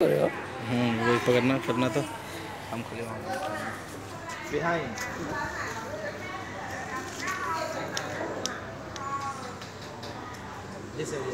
वही पकड़ना करना तो हम खुले बिहाइंड दिस एरिया